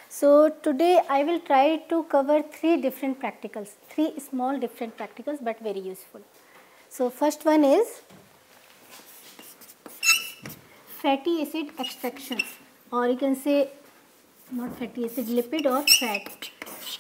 So today I will try to cover three different practicals, three small different practicals but very useful. So first one is fatty acid extraction, or you can say not fatty acid, lipid or fat.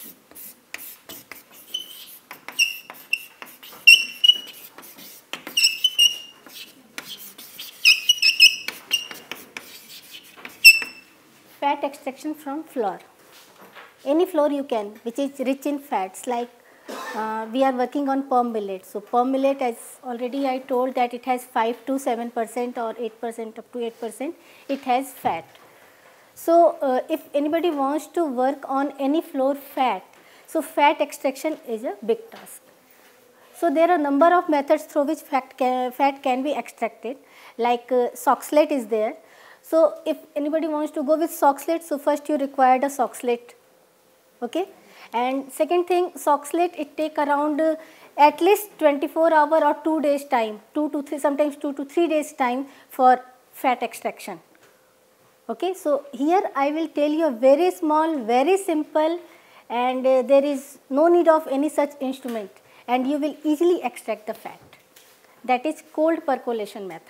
Fat extraction from flour. Any flour you can which is rich in fats, like we are working on palm millet. So palm millet, as already I told, that it has 5 to 7% or 8% up to 8%, it has fat. So if anybody wants to work on any flour fat, so fat extraction is a big task. So there are a number of methods through which fat can be extracted, like Soxhlet is there. So if anybody wants to go with Soxhlet, so first you require the Soxhlet, okay. And second thing, Soxhlet, it take around at least 24 hour or 2 days time, 2 to 3, sometimes 2 to 3 days time for fat extraction. Okay, so here I will tell you a very small, very simple, and there is no need of any such instrument, and you will easily extract the fat. That is cold percolation method.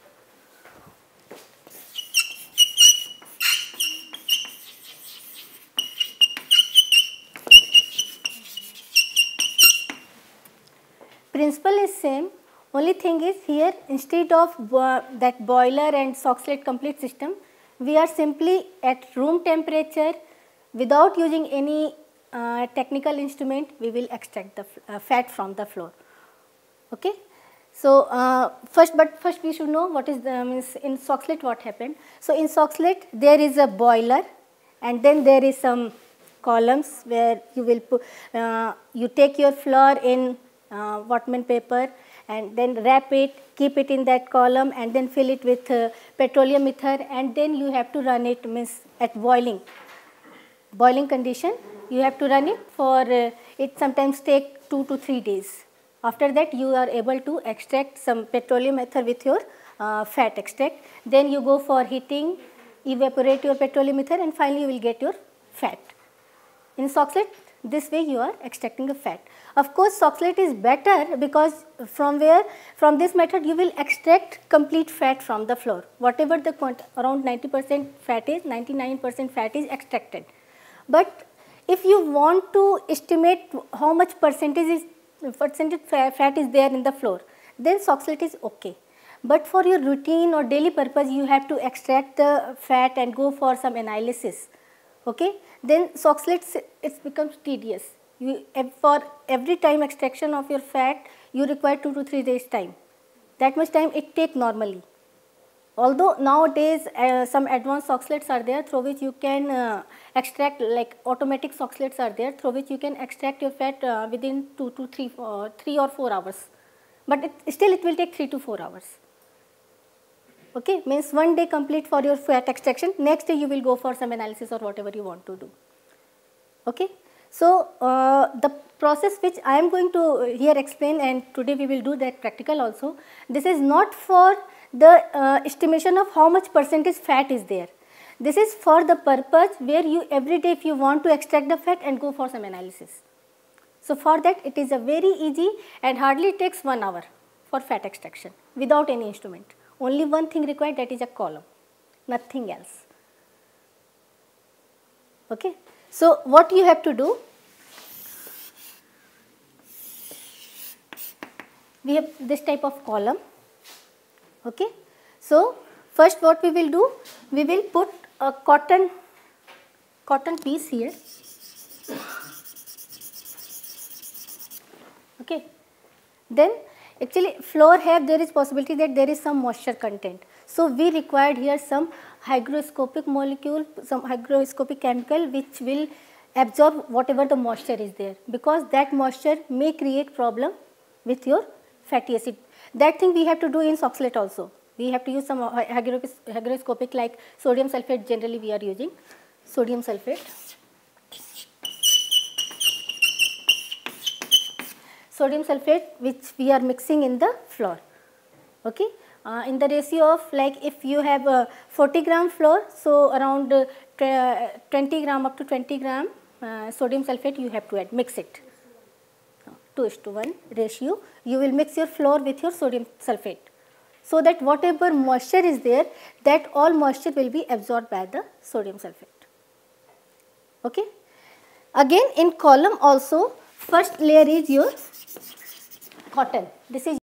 Principle is same, only thing is here instead of that boiler and Soxhlet complete system, we are simply at room temperature without using any technical instrument, we will extract the fat from the flour. Okay. So first we should know what is the means in Soxhlet what happened. So in Soxhlet there is a boiler, and then there is some columns where you will put, you take your flour in Whatman paper and then wrap it, keep it in that column, and then fill it with petroleum ether, and then you have to run it, means at boiling condition you have to run it for it sometimes take 2 to 3 days. After that you are able to extract some petroleum ether with your fat extract. Then you go for heating, evaporate your petroleum ether, and finally you will get your fat. In Soxhlet, this way you are extracting a fat. Of course, Soxhlet is better because from this method you will extract complete fat from the flour. Whatever the around 90% fat is, 99% fat is extracted. But if you want to estimate how much percentage fat is there in the flour, then Soxhlet is okay. But for your routine or daily purpose, you have to extract the fat and go for some analysis. Okay, then Soxhlet, it becomes tedious. For every time extraction of your fat, you require 2 to 3 days time. That much time it take normally. Although nowadays some advanced Soxhlets are there through which you can extract, like automatic Soxhlets are there through which you can extract your fat within 2 to 3 or 4 hours. But still it will take 3 to 4 hours. Okay, means one day complete for your fat extraction, next day you will go for some analysis or whatever you want to do. Okay, so the process which I am going to here explain, and today we will do that practical also. This is not for the estimation of how much percentage fat is there. This is for the purpose where you every day if you want to extract the fat and go for some analysis. So for that it is a very easy and hardly takes 1 hour for fat extraction without any instrument. Only one thing required, that is a column, nothing else. Okay. So what you have to do, we have this type of column. Okay. So first what we will do, we will put a cotton piece here. Okay. Then actually flour there is possibility that there is some moisture content. So we required here some hygroscopic molecule, some hygroscopic chemical which will absorb whatever the moisture is there, because that moisture may create problem with your fatty acid. That thing we have to do in Soxhlet also. We have to use some hygroscopic, like sodium sulfate, generally we are using sodium sulfate. Sodium sulfate which we are mixing in the flour. Okay. In the ratio of, like if you have 40 gram flour, so around 20 gram up to 20 gram sodium sulfate you have to add, mix it. 2:1 ratio, you will mix your flour with your sodium sulfate, so that whatever moisture is there, that all moisture will be absorbed by the sodium sulfate. Okay. Again in column also, first layer is your cotton. This is